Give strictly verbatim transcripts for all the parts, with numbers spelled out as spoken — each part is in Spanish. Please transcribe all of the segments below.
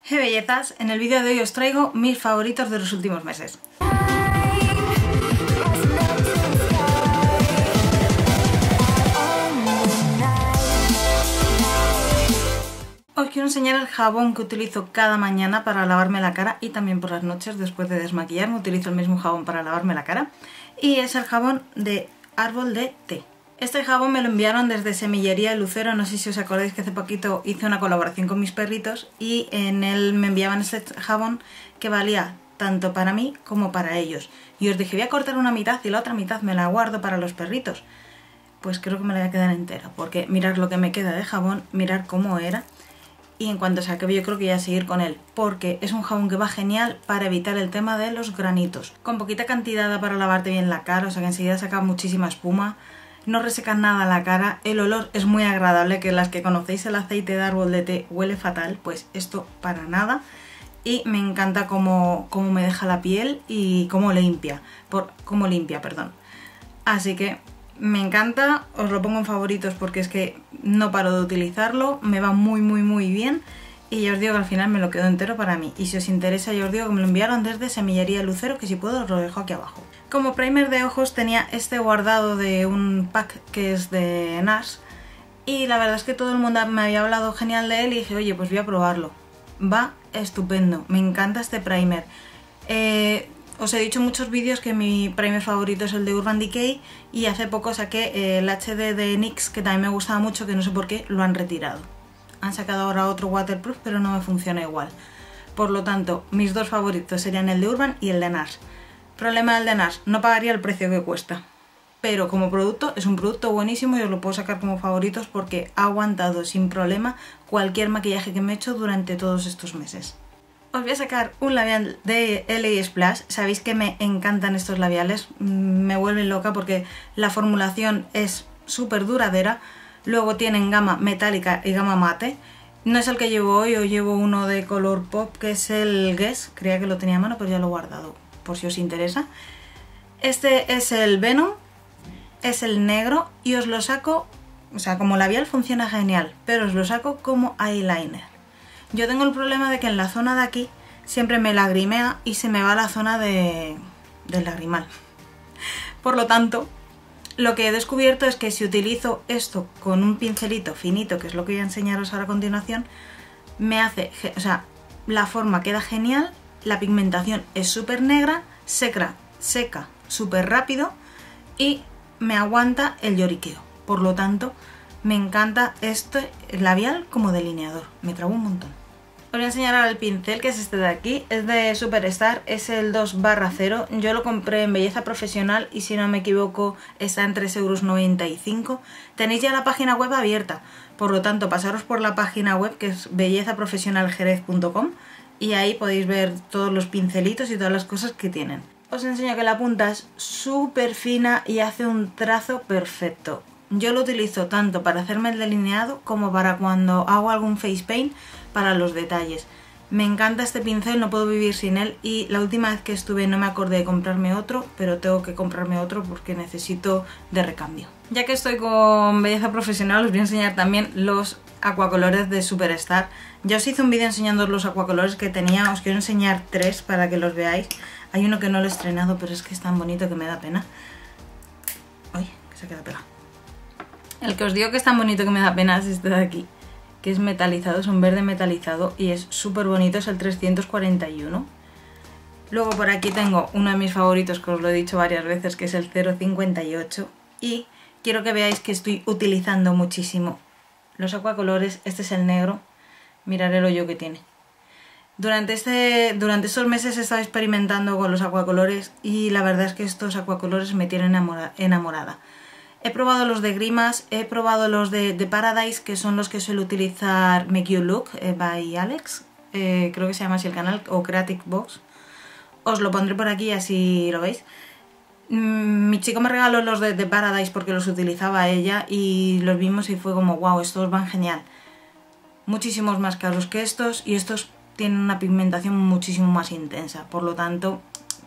¡Hey bellezas! En el vídeo de hoy os traigo mis favoritos de los últimos meses. Os quiero enseñar el jabón que utilizo cada mañana para lavarme la cara y también por las noches después de desmaquillarme utilizo el mismo jabón para lavarme la cara. Y es el jabón de árbol de té. Este jabón me lo enviaron desde Semillería Lucero, no sé si os acordáis que hace poquito hice una colaboración con mis perritos y en él me enviaban este jabón que valía tanto para mí como para ellos. Y os dije, voy a cortar una mitad y la otra mitad me la guardo para los perritos. Pues creo que me la voy a quedar entera, porque mirad lo que me queda de jabón, mirad cómo era. Y en cuanto se acabe yo creo que voy a seguir con él, porque es un jabón que va genial para evitar el tema de los granitos. Con poquita cantidad para lavarte bien la cara, o sea que enseguida saca muchísima espuma. No reseca nada la cara, el olor es muy agradable, que las que conocéis el aceite de árbol de té huele fatal, pues esto para nada. Y me encanta cómo, cómo me deja la piel y cómo limpia, por, cómo limpia, perdón. Así que me encanta, os lo pongo en favoritos porque es que no paro de utilizarlo, me va muy muy muy bien. Y ya os digo que al final me lo quedo entero para mí. Y si os interesa ya os digo que me lo enviaron desde Semillería Lucero, que si puedo os lo dejo aquí abajo. Como primer de ojos tenía este guardado de un pack que es de Nars. Y la verdad es que todo el mundo me había hablado genial de él y dije, oye, pues voy a probarlo. Va estupendo, me encanta este primer. Eh, os he dicho en muchos vídeos que mi primer favorito es el de Urban Decay. Y hace poco saqué el H D de N Y X, que también me gustaba mucho, que no sé por qué lo han retirado. Han sacado ahora otro waterproof, pero no me funciona igual. Por lo tanto, mis dos favoritos serían el de Urban y el de Nars. Problema del de Nars, no pagaría el precio que cuesta. Pero como producto, es un producto buenísimo y os lo puedo sacar como favoritos porque ha aguantado sin problema cualquier maquillaje que me he hecho durante todos estos meses. Os voy a sacar un labial de L A Splash. Sabéis que me encantan estos labiales, me vuelven loca porque la formulación es súper duradera. Luego tienen gama metálica y gama mate. No es el que llevo hoy, hoy llevo uno de color pop que es el Guess. Creía que lo tenía a mano, pero ya lo he guardado por si os interesa. Este es el Venom, es el negro y os lo saco, o sea, como labial funciona genial, pero os lo saco como eyeliner. Yo tengo el problema de que en la zona de aquí siempre me lagrimea y se me va la zona de, del lagrimal. Por lo tanto, lo que he descubierto es que si utilizo esto con un pincelito finito, que es lo que voy a enseñaros ahora a continuación, me hace, o sea, la forma queda genial, la pigmentación es súper negra, seca, seca súper rápido y me aguanta el lloriqueo. Por lo tanto, me encanta este labial como delineador, me trago un montón. Os voy a enseñar ahora el pincel, que es este de aquí, es de Superstar, es el dos barra cero, yo lo compré en Belleza Profesional y si no me equivoco está en tres euros noventa y cinco. Tenéis ya la página web abierta, por lo tanto pasaros por la página web que es belleza profesional jerez punto com y ahí podéis ver todos los pincelitos y todas las cosas que tienen. Os enseño que la punta es súper fina y hace un trazo perfecto. Yo lo utilizo tanto para hacerme el delineado como para cuando hago algún face paint para los detalles. Me encanta este pincel, no puedo vivir sin él y la última vez que estuve no me acordé de comprarme otro, pero tengo que comprarme otro porque necesito de recambio. Ya que estoy con Belleza Profesional os voy a enseñar también los acuacolores de Superstar. Ya os hice un vídeo enseñando los acuacolores que tenía, os quiero enseñar tres para que los veáis. Hay uno que no lo he estrenado pero es que es tan bonito que me da pena. Ay, que se queda pegado. El que os digo que es tan bonito que me da pena es este de aquí, que es metalizado, es un verde metalizado y es súper bonito, es el trescientos cuarenta y uno. Luego por aquí tengo uno de mis favoritos que os lo he dicho varias veces, que es el cero cincuenta y ocho y quiero que veáis que estoy utilizando muchísimo los acuacolores. Este es el negro, mirad el hoyo que tiene. Durante, este, durante estos meses he estado experimentando con los acuacolores y la verdad es que estos acuacolores me tienen enamora, enamorada. He probado los de Grimas, he probado los de, de Paradise, que son los que suele utilizar Make You Look eh, by Alex, eh, creo que se llama así el canal, o Creative Box. Os lo pondré por aquí así lo veis. Mm, mi chico me regaló los de, de Paradise porque los utilizaba ella y los vimos y fue como wow, estos van genial. Muchísimos más caros que estos y estos tienen una pigmentación muchísimo más intensa, por lo tanto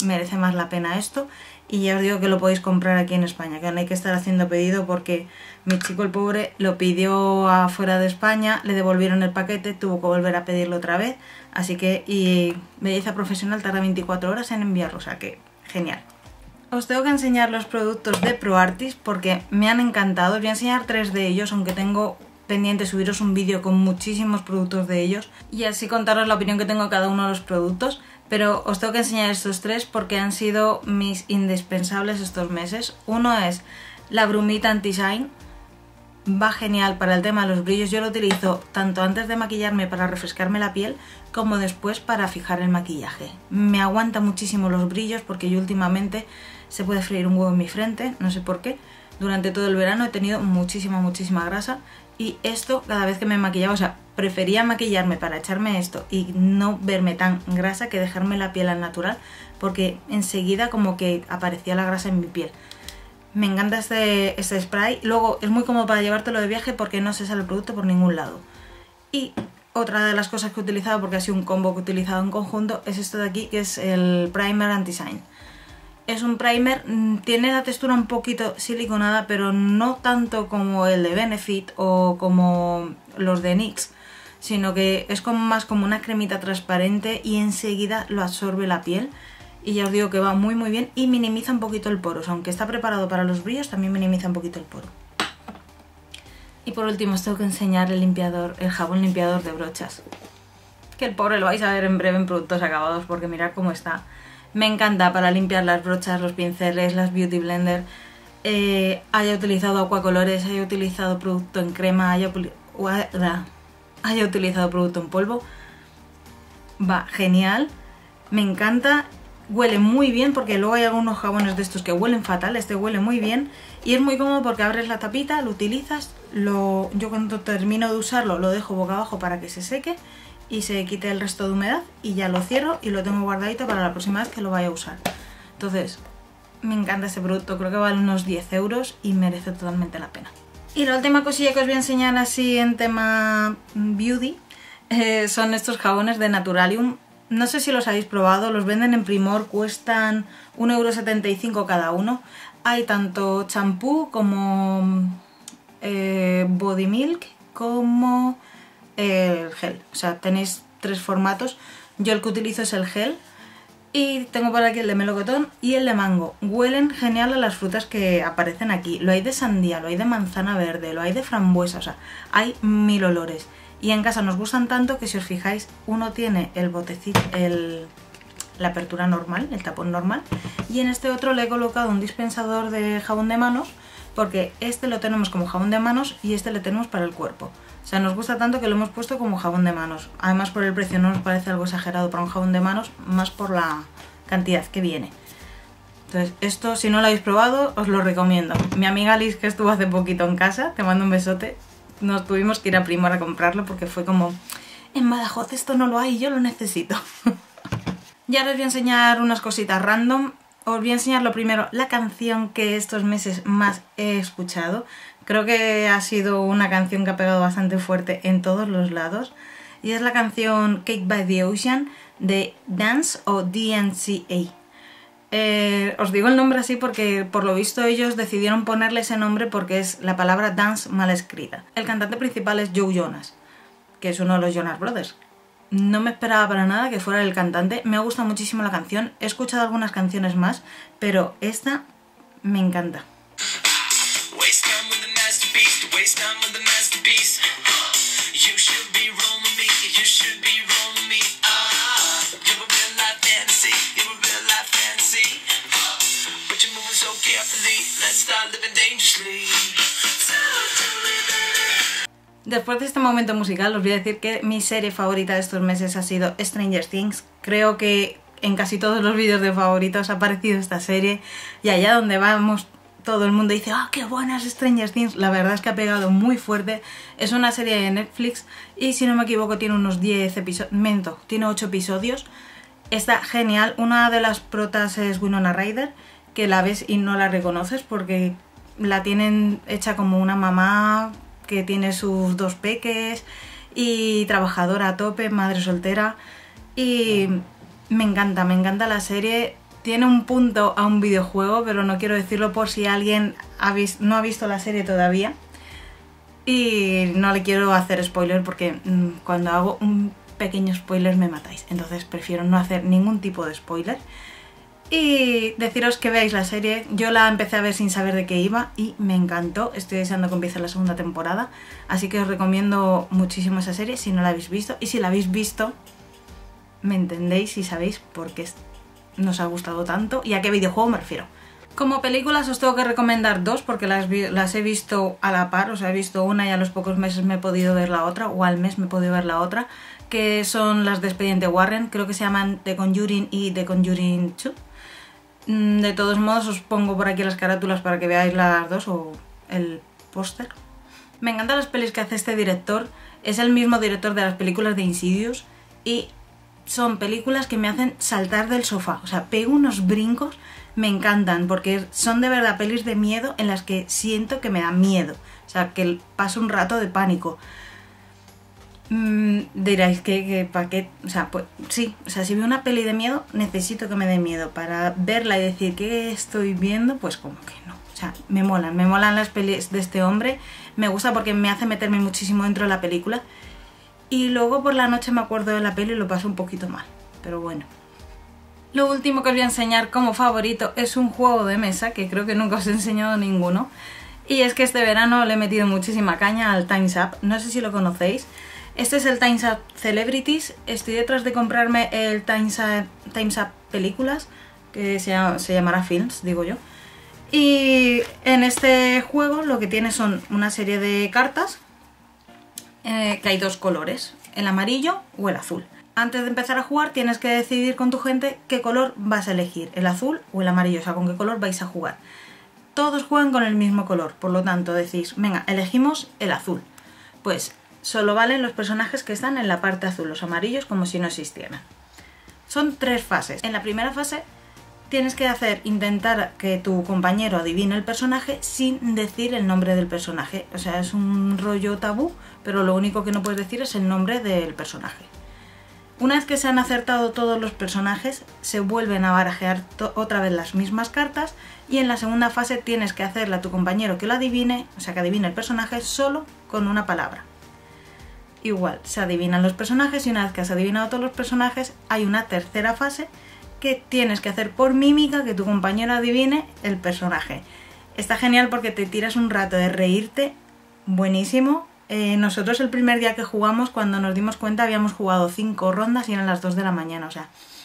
merece más la pena esto. Y ya os digo que lo podéis comprar aquí en España, que no hay que estar haciendo pedido porque mi chico el pobre lo pidió afuera de España, le devolvieron el paquete, tuvo que volver a pedirlo otra vez, así que y belleza profesional tarda veinticuatro horas en enviarlo, o sea que genial. Os tengo que enseñar los productos de ProArtist porque me han encantado, os voy a enseñar tres de ellos, aunque tengo pendiente subiros un vídeo con muchísimos productos de ellos y así contaros la opinión que tengo de cada uno de los productos. Pero os tengo que enseñar estos tres porque han sido mis indispensables estos meses. Uno es la brumita anti-shine. Va genial para el tema de los brillos. Yo lo utilizo tanto antes de maquillarme para refrescarme la piel como después para fijar el maquillaje. Me aguanta muchísimo los brillos porque yo últimamente se puede freír un huevo en mi frente, no sé por qué. Durante todo el verano he tenido muchísima, muchísima grasa. Y esto, cada vez que me maquillaba, o sea, prefería maquillarme para echarme esto y no verme tan grasa que dejarme la piel al natural, porque enseguida como que aparecía la grasa en mi piel. Me encanta este, este spray. Luego es muy cómodo para llevártelo de viaje porque no se sale el producto por ningún lado. Y otra de las cosas que he utilizado, porque ha sido un combo que he utilizado en conjunto, es esto de aquí, que es el primer anti-shine. Es un primer, tiene la textura un poquito siliconada, pero no tanto como el de Benefit o como los de N Y X, sino que es como más como una cremita transparente y enseguida lo absorbe la piel. Y ya os digo que va muy muy bien y minimiza un poquito el poro, o sea, aunque está preparado para los brillos, también minimiza un poquito el poro. Y por último os tengo que enseñar el limpiador, el jabón limpiador de brochas, que el pobre lo vais a ver en breve en productos acabados porque mirad cómo está. Me encanta para limpiar las brochas, los pinceles, las beauty blender. Eh, haya utilizado acuacolores, haya utilizado producto en crema, haya, haya utilizado producto en polvo. Va genial, me encanta, huele muy bien porque luego hay algunos jabones de estos que huelen fatal, este huele muy bien. Y es muy cómodo porque abres la tapita, lo utilizas, lo, yo cuando termino de usarlo lo dejo boca abajo para que se seque y se quite el resto de humedad y ya lo cierro y lo tengo guardadito para la próxima vez que lo vaya a usar. Entonces, me encanta este producto, creo que vale unos diez euros y merece totalmente la pena. Y la última cosilla que os voy a enseñar así en tema beauty eh, son estos jabones de Naturalium. No sé si los habéis probado, los venden en Primor, cuestan un euro setenta y cinco cada uno. Hay tanto champú como eh, body milk como el gel, o sea, tenéis tres formatos. Yo el que utilizo es el gel y tengo por aquí el de melocotón y el de mango. Huelen genial a las frutas que aparecen aquí. Lo hay de sandía, lo hay de manzana verde, lo hay de frambuesa, o sea, hay mil olores. Y en casa nos gustan tanto que si os fijáis, uno tiene el botecito, el, la apertura normal, el tapón normal, y en este otro le he colocado un dispensador de jabón de manos porque este lo tenemos como jabón de manos y este le tenemos para el cuerpo. O sea, nos gusta tanto que lo hemos puesto como jabón de manos. Además, por el precio no nos parece algo exagerado para un jabón de manos, más por la cantidad que viene. Entonces, esto si no lo habéis probado, os lo recomiendo. Mi amiga Liz, que estuvo hace poquito en casa, te mando un besote, nos tuvimos que ir a Primor a comprarlo porque fue como, en Badajoz esto no lo hay y yo lo necesito. Y ahora os voy a enseñar unas cositas random. Os voy a enseñar lo primero, la canción que estos meses más he escuchado. Creo que ha sido una canción que ha pegado bastante fuerte en todos los lados. Y es la canción Cake by the Ocean de Dance o D N C A. Eh, os digo el nombre así porque por lo visto ellos decidieron ponerle ese nombre porque es la palabra dance mal escrita. El cantante principal es Joe Jonas, que es uno de los Jonas Brothers. No me esperaba para nada que fuera el cantante, me ha gustado muchísimo la canción, he escuchado algunas canciones más, pero esta me encanta. Después de este momento musical os voy a decir que mi serie favorita de estos meses ha sido Stranger Things. Creo que en casi todos los vídeos de favoritos ha aparecido esta serie y allá donde vamos todo el mundo dice ¡ah, qué buena es Stranger Things! La verdad es que ha pegado muy fuerte. Es una serie de Netflix y si no me equivoco tiene unos diez episodios, mento, tiene ocho episodios. Está genial. Una de las protas es Winona Ryder, que la ves y no la reconoces porque la tienen hecha como una mamá que tiene sus dos peques y trabajadora a tope, madre soltera, y me encanta, me encanta la serie. tiene un punto a un videojuego, pero no quiero decirlo por si alguien ha visto, no ha visto la serie todavía. Y no le quiero hacer spoiler porque mmm, cuando hago un pequeño spoiler me matáis. Entonces prefiero no hacer ningún tipo de spoiler. Y deciros que veáis la serie. Yo la empecé a ver sin saber de qué iba y me encantó. Estoy deseando que empiece la segunda temporada. Así que os recomiendo muchísimo esa serie si no la habéis visto. Y si la habéis visto, me entendéis y sabéis por qué nos ha gustado tanto y a qué videojuego me refiero. Como películas os tengo que recomendar dos porque las, las he visto a la par, o sea, he visto una y a los pocos meses me he podido ver la otra, o al mes me he podido ver la otra, que son las de Expediente Warren, creo que se llaman The Conjuring y The Conjuring dos. De todos modos os pongo por aquí las carátulas para que veáis las dos o el póster. Me encantan las pelis que hace este director, es el mismo director de las películas de Insidious y son películas que me hacen saltar del sofá, o sea, pego unos brincos. Me encantan porque son de verdad pelis de miedo en las que siento que me da miedo. O sea, que paso un rato de pánico. Mm, diréis que, que ¿para qué? O sea, pues sí. O sea, si veo una peli de miedo, necesito que me dé miedo. Para verla y decir ¿qué estoy viendo? Pues como que no. O sea, me molan. Me molan las pelis de este hombre. Me gusta porque me hace meterme muchísimo dentro de la película. Y luego por la noche me acuerdo de la peli y lo paso un poquito mal. Pero bueno. Lo último que os voy a enseñar como favorito es un juego de mesa que creo que nunca os he enseñado ninguno. Y es que este verano le he metido muchísima caña al Time's Up, no sé si lo conocéis. Este es el Time's Up Celebrities, estoy detrás de comprarme el Time's Up, Time's Up Películas, que se, llama, se llamará Films, digo yo. Y en este juego lo que tiene son una serie de cartas, eh, que hay dos colores, el amarillo o el azul. Antes de empezar a jugar tienes que decidir con tu gente qué color vas a elegir, el azul o el amarillo, o sea, con qué color vais a jugar. Todos juegan con el mismo color, por lo tanto decís, venga, elegimos el azul. Pues solo valen los personajes que están en la parte azul, los amarillos como si no existieran. Son tres fases. En la primera fase tienes que hacer, intentar que tu compañero adivine el personaje sin decir el nombre del personaje. O sea, es un rollo tabú, pero lo único que no puedes decir es el nombre del personaje. Una vez que se han acertado todos los personajes, se vuelven a barajear otra vez las mismas cartas y en la segunda fase tienes que hacerle a tu compañero que lo adivine, o sea que adivine el personaje solo con una palabra. Igual, se adivinan los personajes y una vez que has adivinado todos los personajes hay una tercera fase que tienes que hacer por mímica que tu compañero adivine el personaje. Está genial porque te tiras un rato de reírte, buenísimo. Eh, nosotros el primer día que jugamos, cuando nos dimos cuenta, habíamos jugado cinco rondas y eran las dos de la mañana, o sea,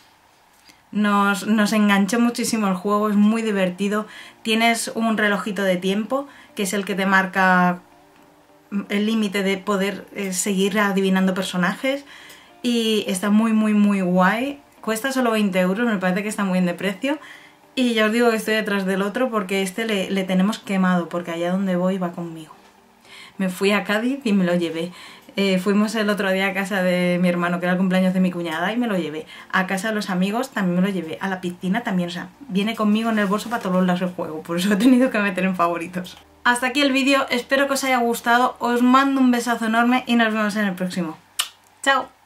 nos, nos enganchó muchísimo el juego, es muy divertido. Tienes un relojito de tiempo, que es el que te marca el límite de poder eh, seguir adivinando personajes y está muy muy muy guay. Cuesta solo veinte euros, me parece que está muy bien de precio. Y ya os digo que estoy detrás del otro porque este le, le tenemos quemado, porque allá donde voy va conmigo. Me fui a Cádiz y me lo llevé. Eh, fuimos el otro día a casa de mi hermano, que era el cumpleaños de mi cuñada, y me lo llevé. A casa de los amigos también me lo llevé. A la piscina también, o sea, viene conmigo en el bolso para todos los lados el juego. Por eso he tenido que meter en favoritos. Hasta aquí el vídeo, espero que os haya gustado. Os mando un besazo enorme y nos vemos en el próximo. ¡Chao!